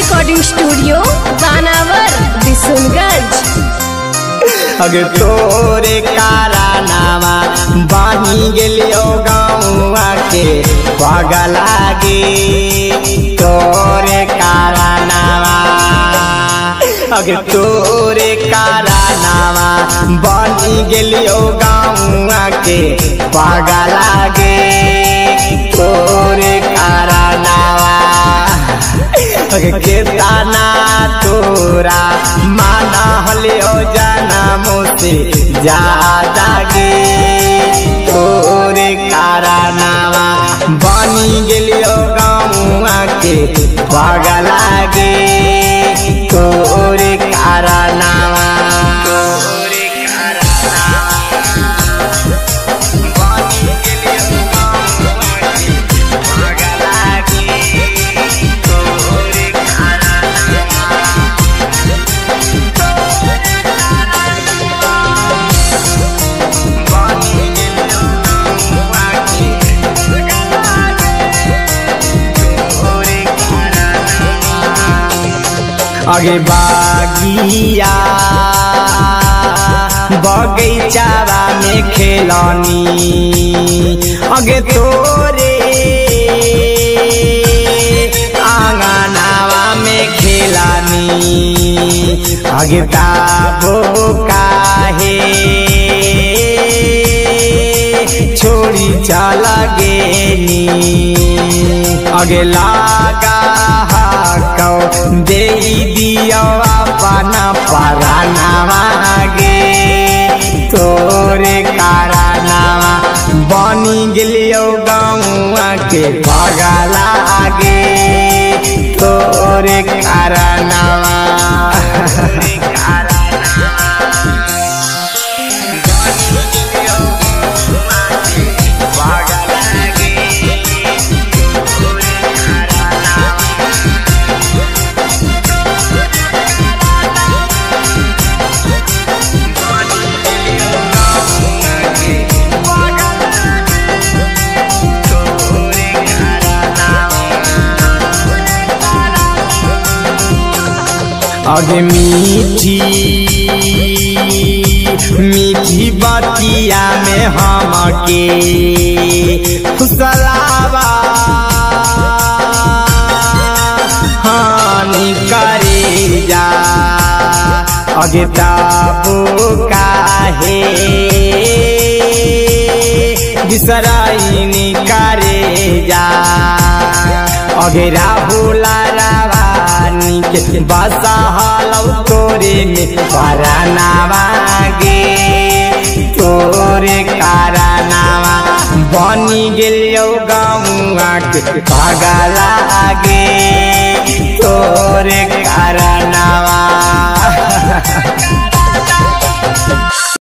Recording studio बानावर बिशुनगंज। अगे तोरे कारनामा बानी गेलियो गाँवा के पागल गे तोरे कारनामा। अगे तोरे कारनामा बानी गेलियो गाँवा के पागल गे तोरे कारनामा। केतना तोरा माना हलियो जनमो से ज्यादा गे तोरे कारनामा बनी गेलियो गाँवा के पागल गे तोरे कारनामा। अगे बागिया बगीचावा में खेलनी अगे तोरे आंगनावा में खेलनी अगे ताबो काहे छोड़ी चला गेनी अगे लागा दे दिया अपना परानावा गे तोरे कारनामा बनी गेलियो गाँवा के पागल गे तोरे कारनामा। अगे मीठी मीठी बतिया में हमके फुसलावा हानि करे जा अगे ताबो काहे बिसराइनी करे जा अगे राहुला के बसा हलौ तोरे में परानावा गे तोरे कारनामा बनी गेलियो गाँवा के पागल गे तोरे कारनामा।